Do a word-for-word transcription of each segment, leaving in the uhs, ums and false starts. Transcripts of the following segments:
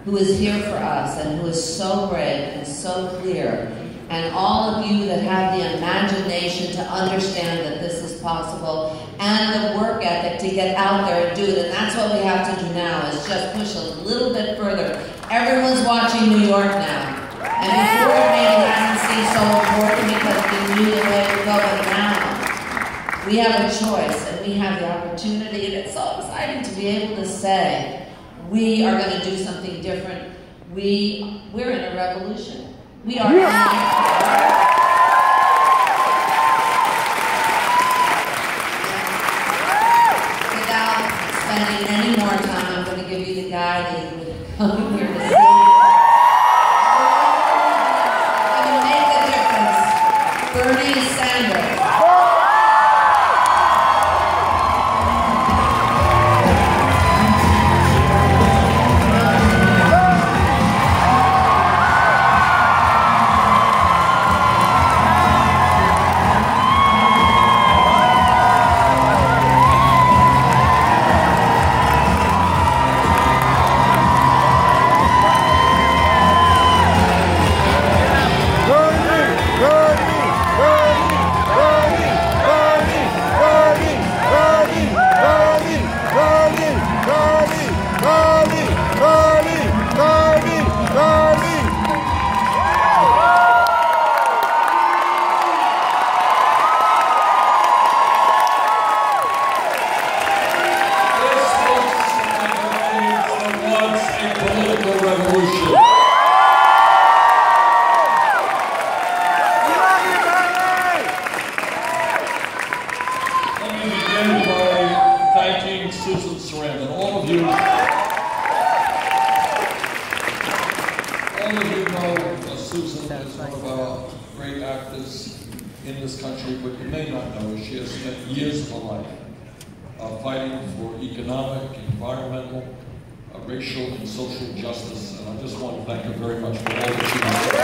who is here for us and who is so brave and so clear, and all of you that have the imagination to understand that this is possible, and the work ethic to get out there and do it. And that's what we have to do now, is just push a little bit further. Everyone's watching New York now. And before it maybe hasn't seemed so important because we knew the way to go, but now we have a choice and we have the opportunity, and it's so exciting to be able to say, we are going to do something different. We, we're in a revolution. We are yeah. Without spending any more time, I'm going to give you the guy that you would come here to see. Bernie Sanders. In this country, but you may not know, she has spent years of her life uh, fighting for economic, environmental, uh, racial, and social justice, and I just want to thank her very much for all that she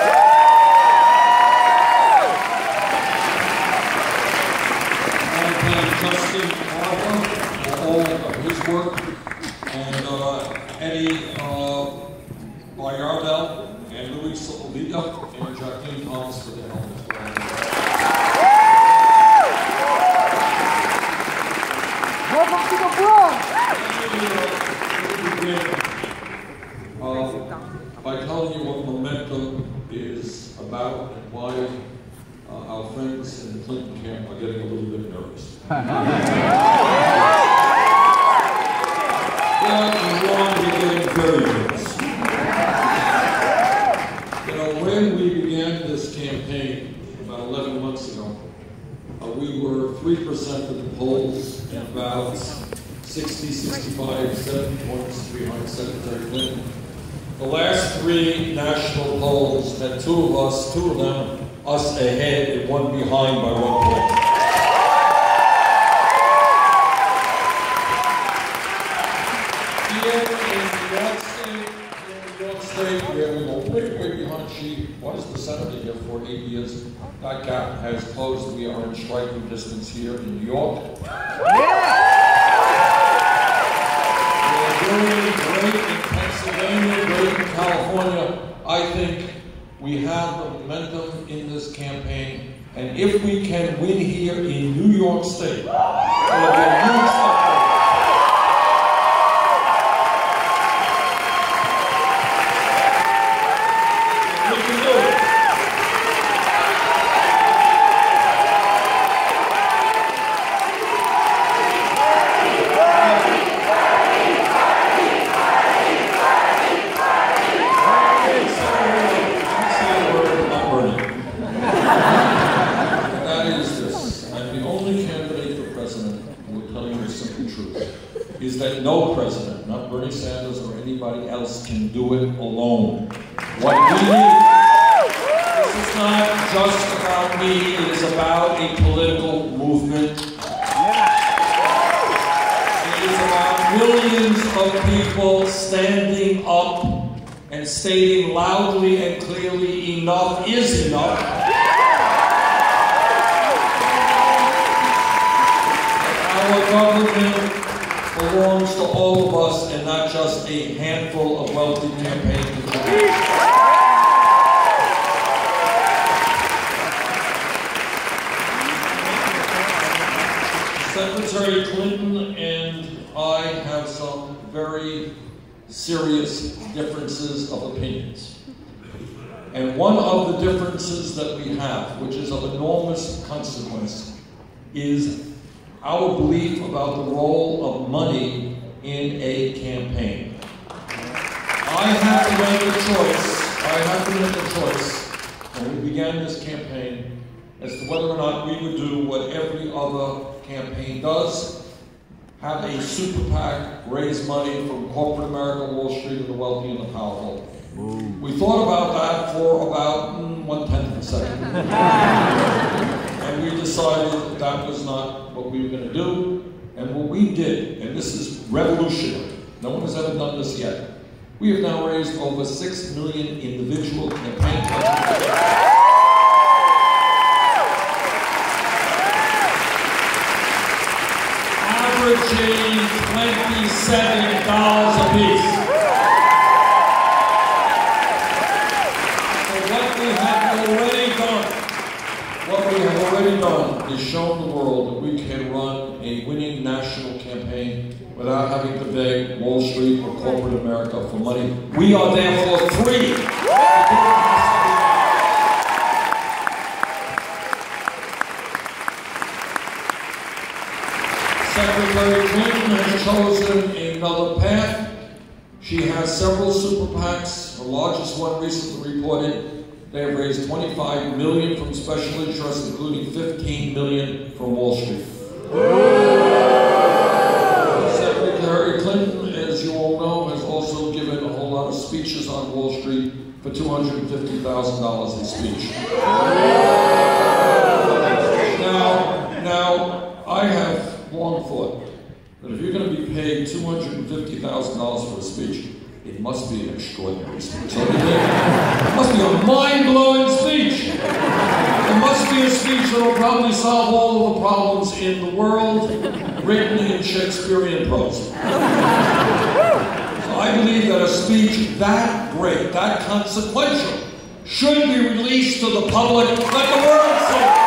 has done. I thank Justin Harper for all of his work, and uh, Eddie uh, Bayardell, and Louis Solita, and Jacqueline Thomas for their help as well. Welcome to the Bronx! Uh, by telling you what Momentum is about and why uh, our friends in the Clinton camp are getting a little bit nervous. Well, and wrong, we're getting very nervous. You know, when we began this campaign about eleven months ago, uh, we were three percent of the polls and about sixty, sixty-five, seventy points behind Secretary Clinton. The last three national polls had two of us, two of them, us ahead and one behind by one point. Here in New York State, in New York State, where we were way, way behind, she was the senator here for eight years. That gap has closed. We are in striking distance here in New York. We're doing great in Pennsylvania, great in California. I think we have the momentum in this campaign, and if we can win here in New York State, it will be a huge step. Is that no president, not Bernie Sanders or anybody else, can do it alone. What we need, this is not just about me, it is about a political movement. It is about millions of people standing up and stating loudly and clearly, enough is enough. Our government belongs to all of us and not just a handful of wealthy campaign contributors. Secretary Clinton and I have some very serious differences of opinions. And one of the differences that we have, which is of enormous consequence, is our belief about the role of money in a campaign. I had to make a choice, I had to make a choice when we began this campaign as to whether or not we would do what every other campaign does, have a super PAC raise money from corporate America, Wall Street, and the wealthy and the powerful. Ooh. We thought about that for about mm, one-tenth of a second. And we decided that that was not what we were going to do. And what we did, and this is revolutionary, no one has ever done this yet, we have now raised over six million individual campaign contributions. Averaging twenty-seven dollars a piece. So what we have already done, what we have already done is shown the world that we can run a winning national campaign without having to beg Wall Street or corporate America for money. We are therefore free. Secretary Clinton has chosen another path. She has several super PACs. The largest one recently reported they have raised twenty-five million dollars from special interests, including fifteen million dollars from Wall Street. Secretary Clinton, as you all know, has also given a whole lot of speeches on Wall Street for two hundred fifty thousand dollars a speech. Now, now, I have long thought that if you're going to be paid two hundred fifty thousand dollars for a speech, it must be an extraordinary speech. It must be a mind-blowing speech. It must be a speech that will probably solve all of the problems in the world, written in Shakespearean prose. So I believe that a speech that great, that consequential, should be released to the public. Let the world see it.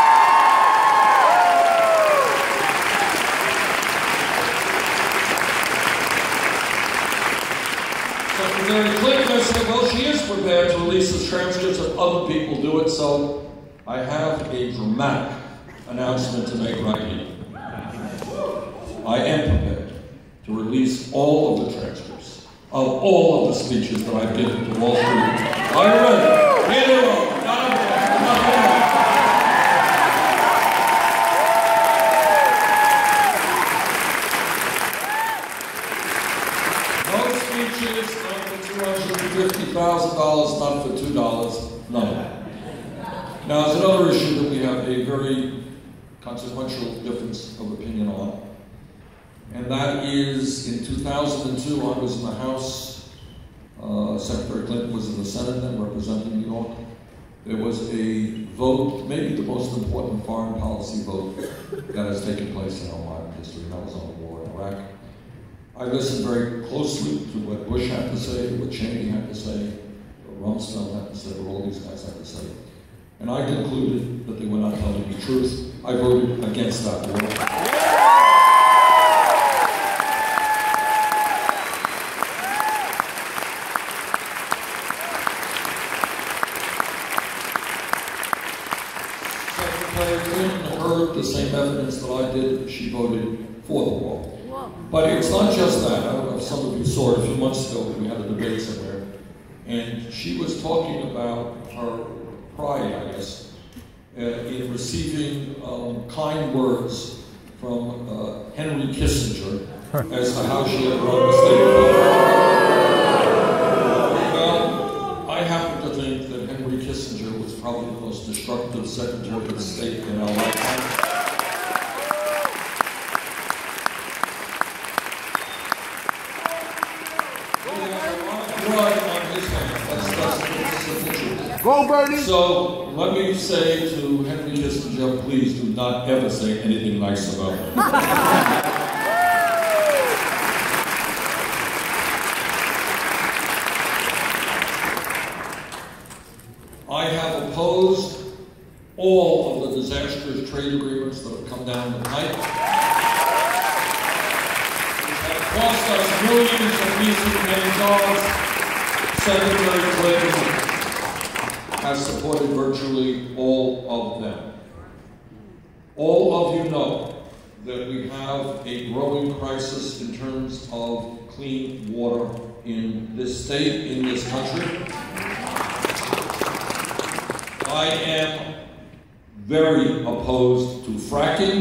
Secretary Clinton has said, well, she is prepared to release the transcripts if other people do it, so I have a dramatic announcement to make right here. I am prepared to release all of the transcripts of all of the speeches that I've given to Wall Street. Are you ready? Here they are. two hundred fifty thousand dollars, not for two dollars, none. Now, there's another issue that we have a very consequential difference of opinion on, and that is in two thousand two, I was in the House, uh, Secretary Clinton was in the Senate then, representing New York. There was a vote, maybe the most important foreign policy vote that has taken place in our modern history, and that was on the war in Iraq. I listened very closely to what Bush had to say, what Cheney had to say, what Rumsfeld had to say, what all these guys had to say. And I concluded that they were not telling the truth. I voted against that war. Secretary Clinton heard the same evidence that I did. She voted for the war. But it's not just that. I don't know if some of you saw it a few months ago when we had a debate somewhere. And she was talking about her pride, I guess, uh, in receiving um, kind words from uh, Henry Kissinger as to how she had run the State Department. Well, I happen to think that Henry Kissinger was probably the most destructive Secretary of State in our lifetime. Go, Bernie! So, let me say to Henry Kissinger, please do not ever say anything nice about him. trade agreements that have come down the pipe. That cost us millions of decent paying jobs. Secretary Clinton has supported virtually all of them. All of you know that we have a growing crisis in terms of clean water in this state, in this country. I am very opposed to fracking.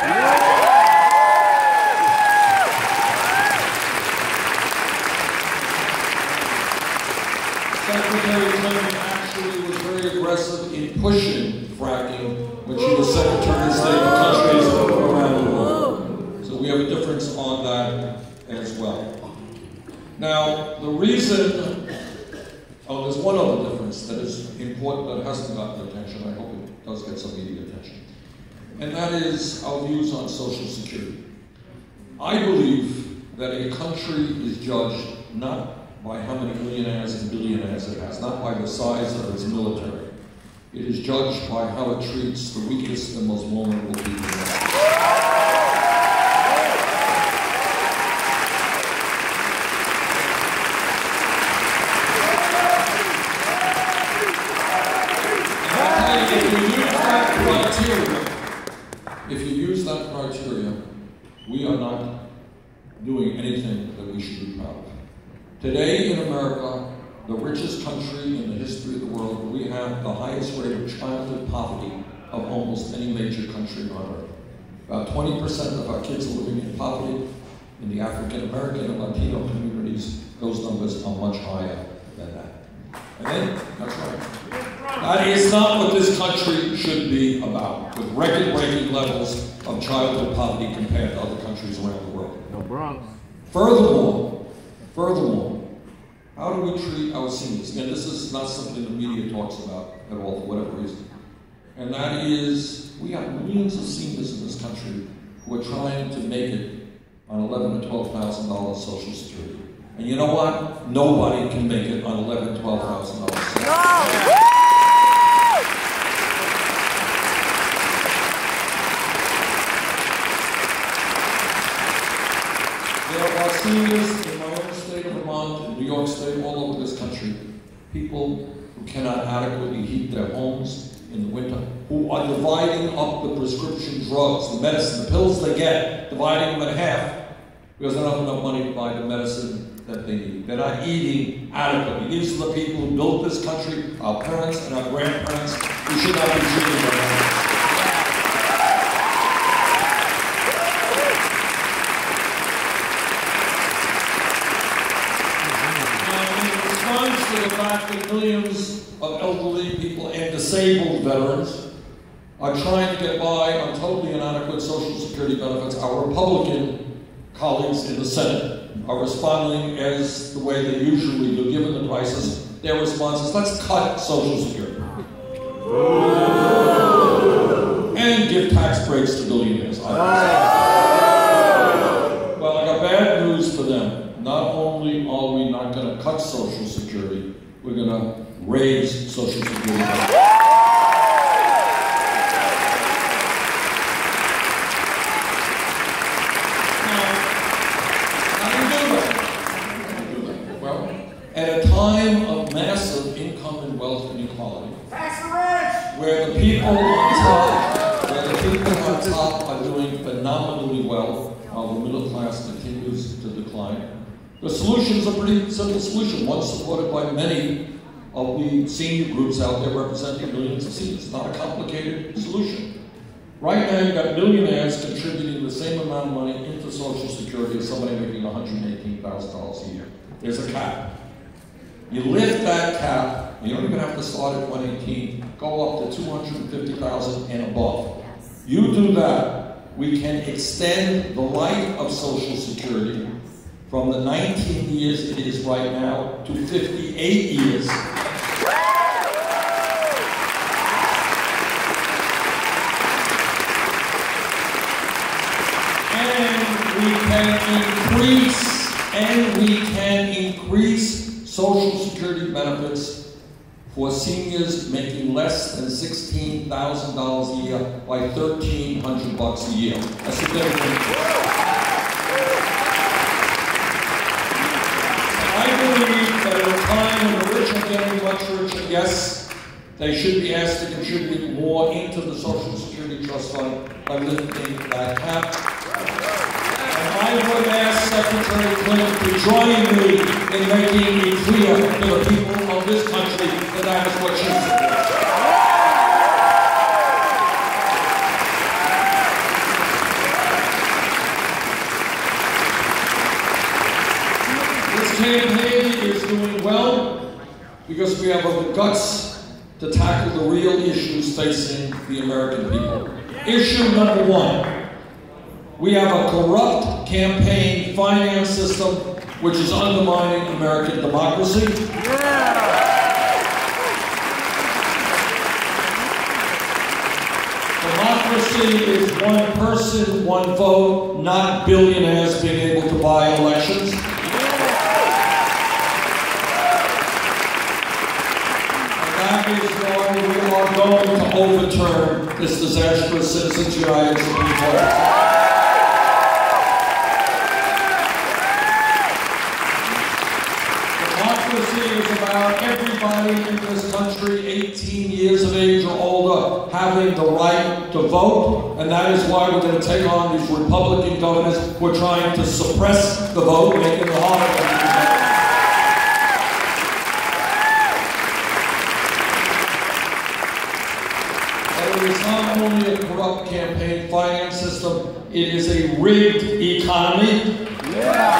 Secretary Clinton actually was very aggressive in pushing fracking when she was Secretary of State of countries around the world. So we have a difference on that as well. Now, the reason, oh, there's one other difference that is important that hasn't gotten attention. I hope it does get some media attention. And that is our views on Social Security. I believe that a country is judged not by how many millionaires and billionaires it has, not by the size of its military. It is judged by how it treats the weakest and most vulnerable people in it. If you use that criteria, we are not doing anything that we should be proud of. Today in America, the richest country in the history of the world, we have the highest rate of childhood poverty of almost any major country on earth. About twenty percent of our kids are living in poverty. In the African American and Latino communities, those numbers are much higher than that. And then, that's right. That is not what this country should be about, with record-breaking levels of childhood poverty compared to other countries around the world. No Bronx. Furthermore, furthermore, how do we treat our seniors? Again, this is not something the media talks about at all, for whatever reason. And that is, we have millions of seniors in this country who are trying to make it on eleven thousand to twelve thousand dollars Social Security. And you know what? Nobody can make it on eleven thousand, twelve thousand dollars. No! There are seniors in my own state of Vermont, in New York State, all over this country, people who cannot adequately heat their homes in the winter, who are dividing up the prescription drugs, the medicine, the pills they get, dividing them in half, because they don't have enough money to buy the medicine that they need. They're not eating adequately. These are the people who built this country, our parents and our grandparents, who should not be treated like that. To the fact that millions of elderly people and disabled veterans are trying to get by on totally inadequate Social Security benefits, our Republican colleagues in the Senate are responding as the way they usually do, given the crisis. Their response is, let's cut Social Security. And give tax breaks to billionaires. Well, I got bad news for them. Not only are we not going to cut Social Security, we're going to raise Social Security. Now, how do you do that? How do you do that? Well, at a time of massive income and wealth inequality, where the people on top, where the people on top are doing phenomenally well, while the middle class continues to decline, the solution's a pretty simple solution, one supported by many of the senior groups out there representing millions of seniors. It's not a complicated solution. Right now, you've got millionaires contributing the same amount of money into Social Security as somebody making one hundred eighteen thousand dollars a year. There's a cap. You lift that cap, you don't even have to start at one eighteen, go up to two hundred fifty thousand and above. You do that, we can extend the life of Social Security from the nineteen years it is right now to fifty-eight years. And we can increase, and we can increase Social Security benefits for seniors making less than sixteen thousand dollars a year by thirteen hundred bucks a year. That's significant. I believe that at a time when the rich are getting much richer, yes, they should be asked to contribute more into the Social Security Trust Fund by lifting that cap. And I would ask Secretary Clinton to join me in making it clear to the people of this country that that is what she supports. This campaign is doing well because we have the guts to tackle the real issues facing the American people. Issue number one, we have a corrupt campaign finance system which is undermining American democracy. Yeah. Democracy is one person, one vote, not billionaires being able to buy elections. That is why we are going to overturn this disastrous Citizens United Supreme Court. Democracy is about everybody in this country, eighteen years of age or older, having the right to vote, and that is why we're going to take on these Republican governors who are trying to suppress the vote, making it harder for people to vote. It is not only a corrupt campaign finance system, it is a rigged economy. Yeah.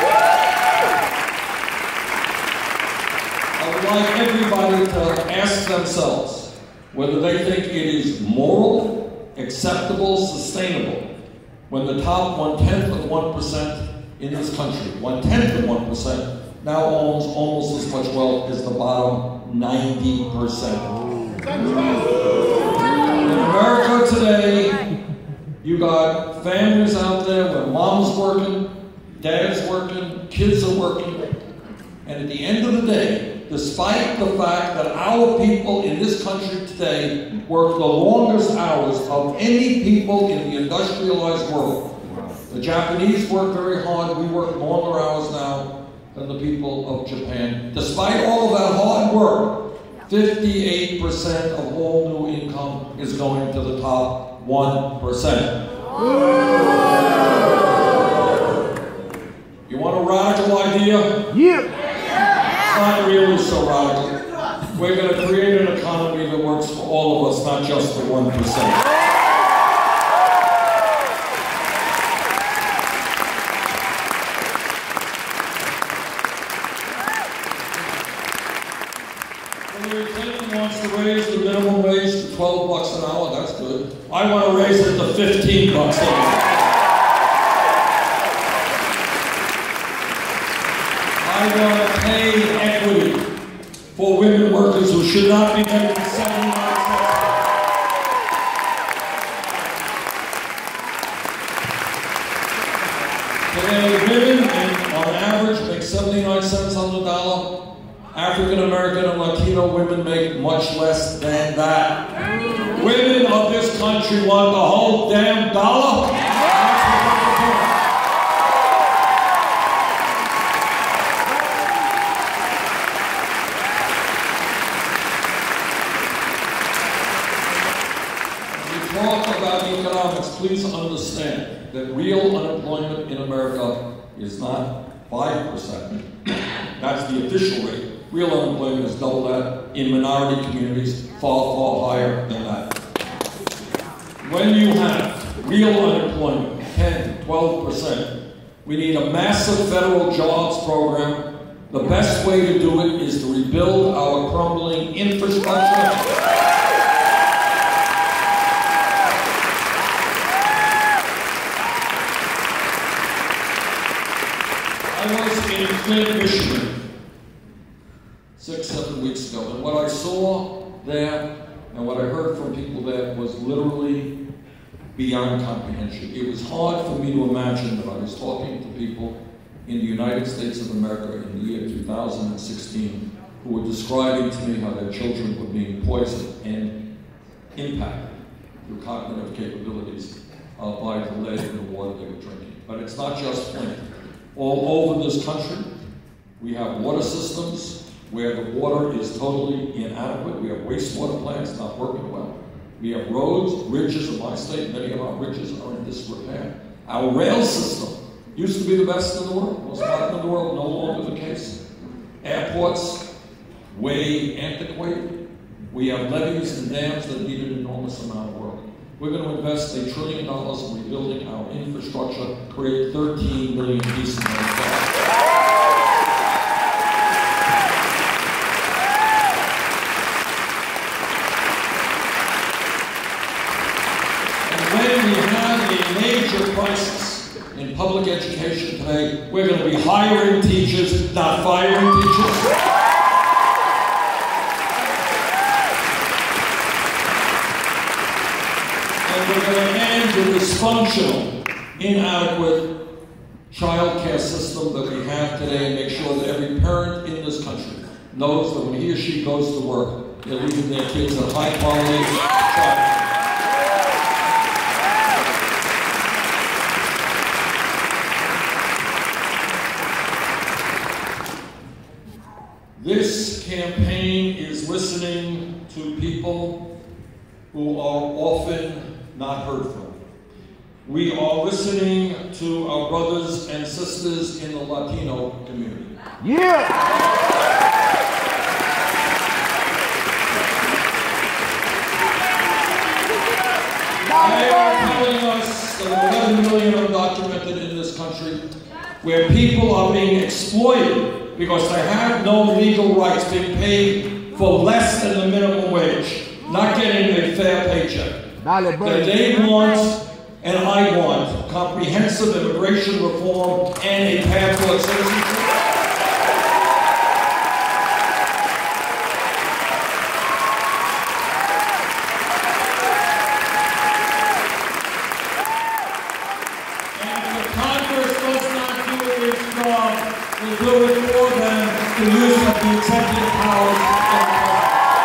I would like everybody to ask themselves whether they think it is moral, acceptable, sustainable, when the top one-tenth of one percent in this country, one-tenth of one percent, now owns almost as much wealth as the bottom ninety percent. In America today, you got families out there where mom's working, dad's working, kids are working, and at the end of the day, despite the fact that our people in this country today work the longest hours of any people in the industrialized world. The Japanese work very hard, we work longer hours now than the people of Japan. Despite all of that hard work, fifty-eight percent of all new income is going to the top one percent. You want a radical idea? Yeah. It's not really so radical. We're going to create an economy that works for all of us, not just the one percent. Hillary Clinton wants to raise the minimum wage to twelve bucks an hour. That's good. I want to raise it to fifteen bucks an hour. I want to pay equity for women workers who should not be making seventy-nine cents. Today, women, on average, make seventy-nine cents on the dollar. African American and Latino women make much less than that. Women of this country want the whole damn dollar. When we talk about economics, please understand that real unemployment in America is not five percent. That's the official rate. Real unemployment is double that. In minority communities, far, far higher than that. When you have real unemployment, ten, twelve percent, we need a massive federal jobs program. The best way to do it is to rebuild our crumbling infrastructure. I was in Flint, Michigan, six, seven weeks ago, and what I saw there and what I heard from people there was literally beyond comprehension. It was hard for me to imagine that I was talking to people in the United States of America in the year two thousand sixteen who were describing to me how their children were being poisoned and impacted through cognitive capabilities uh, by the lead in the water they were drinking. But it's not just Flint. All over this country, we have water systems where the water is totally inadequate. We have wastewater plants not working well. We have roads, bridges in my state. Many of our bridges are in disrepair. Our rail system used to be the best in the world, most modern in the world, no longer the case. Airports, way antiquated. We have levees and dams that need an enormous amount of work. We're going to invest a trillion dollars in rebuilding our infrastructure, create thirteen million decent jobs. When we have a major crisis in public education today, we're going to be hiring teachers, not firing teachers. And we're going to end the dysfunctional, inadequate child care system that we have today and make sure that every parent in this country knows that when he or she goes to work, they're leaving their kids a high quality child care. This campaign is listening to people who are often not heard from. We are listening to our brothers and sisters in the Latino community. Yeah! They are telling us that eleven million are documented in this country where people are being exploited because they have no legal rights, being paid for less than the minimum wage, not getting a fair paycheck. That they want, and I want, comprehensive immigration reform and a path towards citizenship. And if Congress does not do its job, we'll do it for them, the use of the executive powers of the Congress.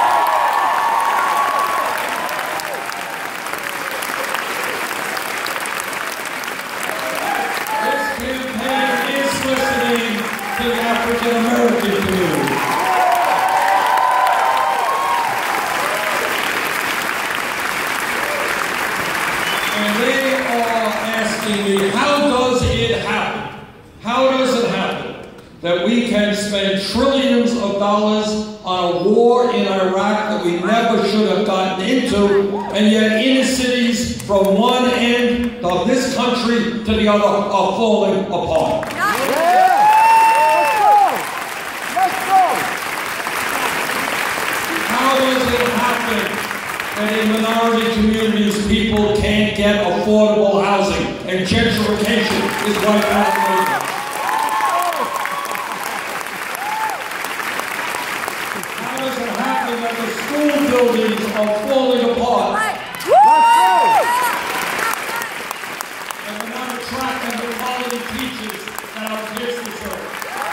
This campaign is listening to the African American community. And they are asking me, how does it happen? How does it happen that we can spend trillions of dollars on a war in Iraq that we never should have gotten into, and yet inner cities from one end of this country to the other are falling apart? Yeah! Let's go! Let's go! How does it happen that in minority communities people can't get affordable housing and gentrification is wiping out the nation? That the school buildings are falling apart. Let's go! And we're not attracting the quality teachers that our kids deserve.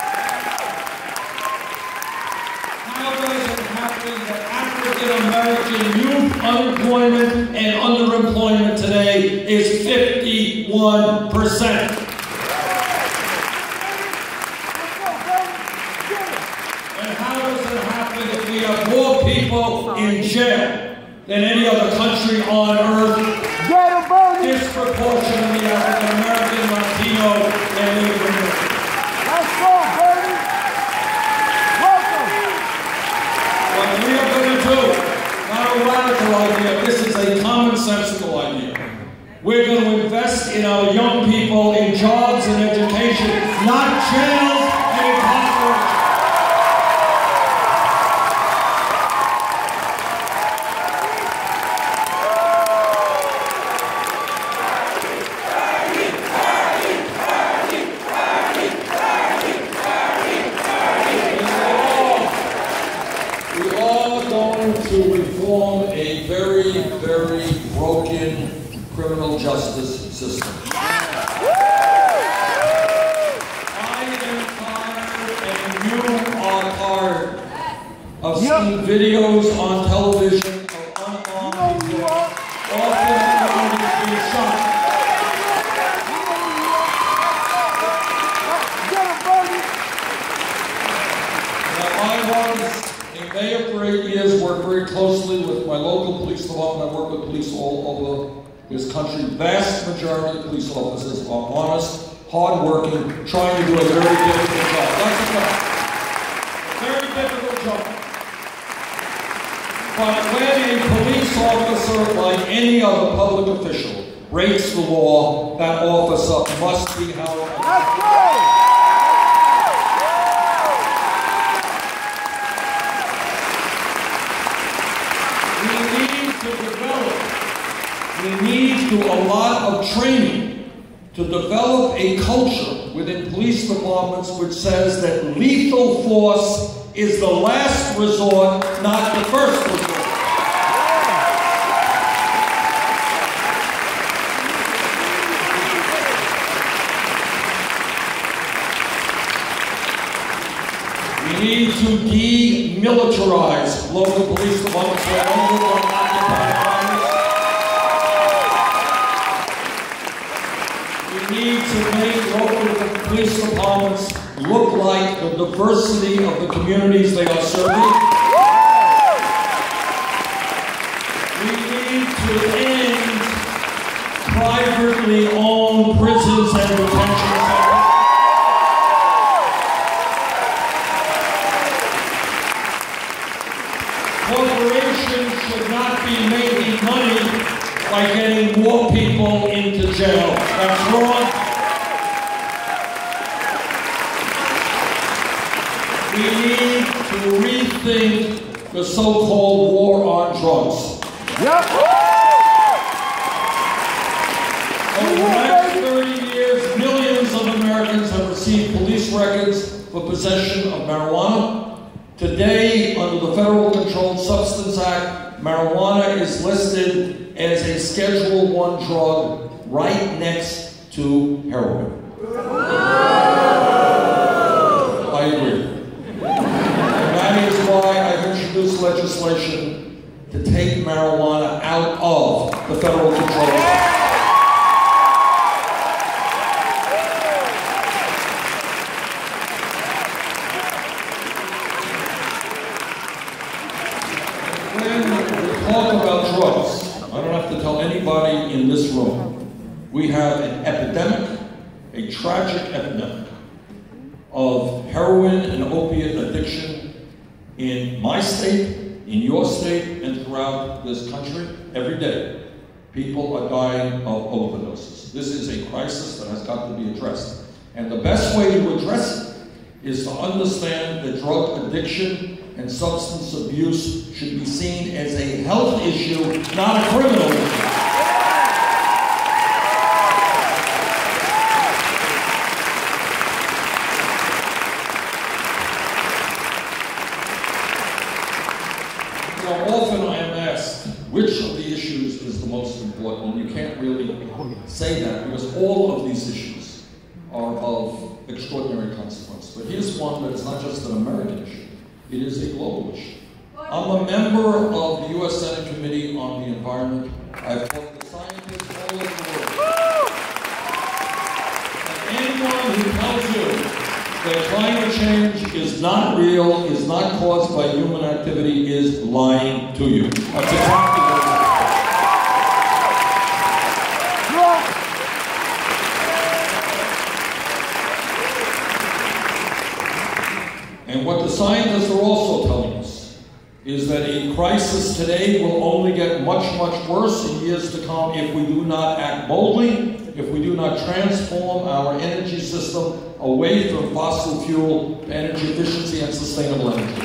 How does it happen that African American youth unemployment and underemployment today is fifty-one percent? We have more people in jail than any other country on earth. Disproportionately African American, Latino, and Native American. Let's go, Bernie! Welcome! What we are going to do, not a radical idea, this is a commonsensical idea. We're going to invest in our young people in jobs and education, not jails and incarceration. To reform a very, very broken criminal justice system. I am tired and you are tired seen videos on television of unarmed people, often unarmed, being shot. Now, I was a mayor for eight years, worked very closely with my local police department. I work with police all over this country. Vast majority of police officers are honest, hardworking, trying to do a very difficult job. That's a fact. Very difficult job. But when a police officer, like any other public official, breaks the law, that officer must be held accountable. We need to develop, we need to do a lot of training to develop a culture within police departments which says that lethal force is the last resort, not the first resort. We need to demilitarize local police departments that don't look like occupied areas. We need to make local police departments look like the diversity of the communities they are serving. We need to end privately owned prisons and detention centers. Corporations should not be making money by getting more people into jail. That's wrong. We need to rethink the so-called war on drugs. Yep. Over the last thirty years, millions of Americans have received police records for possession of marijuana. Today, under the Federal Controlled Substance Act, marijuana is listed as a Schedule one drug right next to heroin. I agree. And that is why I've introduced legislation to take marijuana out of the federal control. When we talk about drugs, I don't have to tell anybody in this room, we have an epidemic, a tragic epidemic of heroin and opiate addiction in my state, in your state, and throughout this country. Every day, people are dying of overdoses. This is a crisis that has got to be addressed. And the best way to address it is to understand that drug addiction and substance abuse should be seen as a health issue, not a criminal issue. Now, often I am asked, which of the issues is the most important? And you can't really say that because all of these issues are of extraordinary consequence. But here's one that is not just an American issue. It is a global issue. I'm a member of the U S Senate Committee on the Environment. I've talked to scientists all over the world. And anyone who tells you that climate change is not real, is not caused by human activity, is lying to you. That's exactly what it is. And what the scientists are also telling us is that a crisis today will only get much, much worse in years to come if we do not act boldly, if we do not transform our energy system away from fossil fuel to energy efficiency and sustainable energy.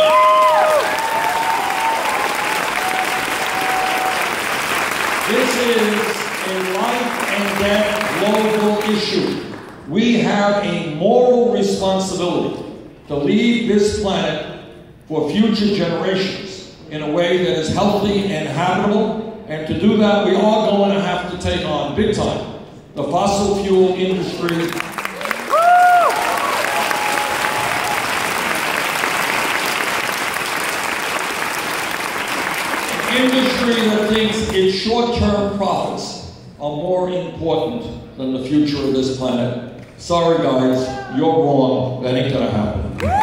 This is a life and death global issue. We have a moral responsibility to leave this planet for future generations in a way that is healthy and habitable. And to do that, we are going to have to take on, big time, the fossil fuel industry. industry that thinks its short-term profits are more important than the future of this planet. Sorry guys, you're wrong. That ain't gonna happen.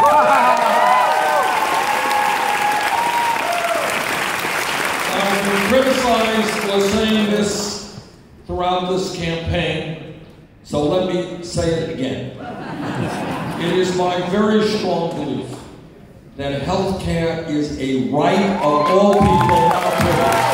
I've been criticized for saying this throughout this campaign, so let me say it again. It is my very strong belief that health care is a right of all people, not a privilege.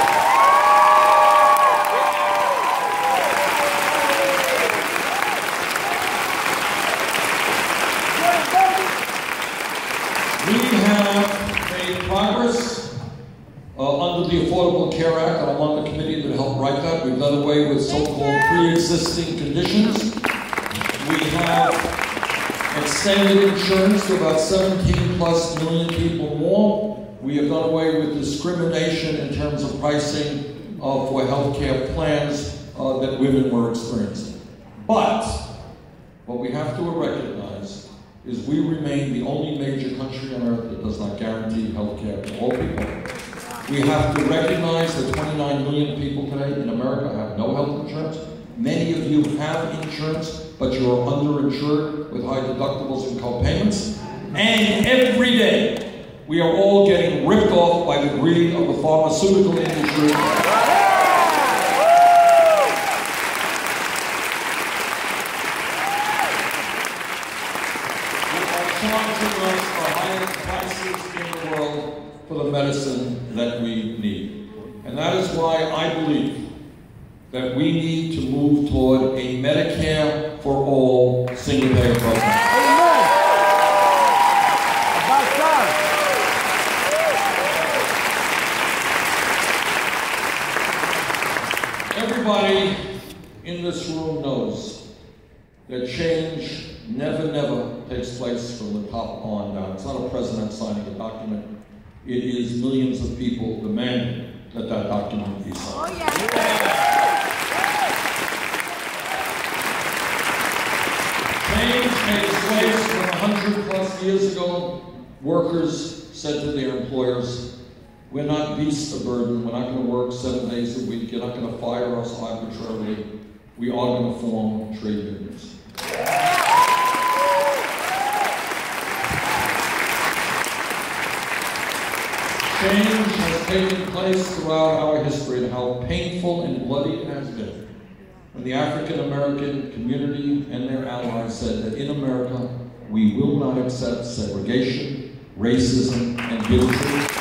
We have made progress uh, under the Affordable Care Act, and I'm on the committee that helped write that. We've done away with so-called pre-existing conditions. We have extended insurance to about seventeen plus million people more. We have done away with discrimination in terms of pricing uh, for health care plans uh, that women were experiencing. But what we have to recognize is we remain the only major country on earth that does not guarantee health care to all people. We have to recognize that twenty-nine million people today in America have no health insurance. Many of you have insurance, but you are underinsured with high deductibles and co-payments. And every day, we are all getting ripped off by the greed of the pharmaceutical industry. Charging us the highest prices in the world for the medicine that we need. And that is why I believe that we need to move toward a Medicare for all single-payer program. Amen. About time. Everybody in this room knows that change never, never takes place from the top on down. It's not a president signing a document. It is millions of people demanding that that document be signed. Oh, yeah. Change takes place when a hundred plus years ago, workers said to their employers, we're not beasts of burden, we're not going to work seven days a week, you're not going to fire us arbitrarily, we are going to form trade unions. Change has taken place throughout our history, and how painful and bloody it has been when the African American community and their allies said that in America we will not accept segregation, racism, and bigotry.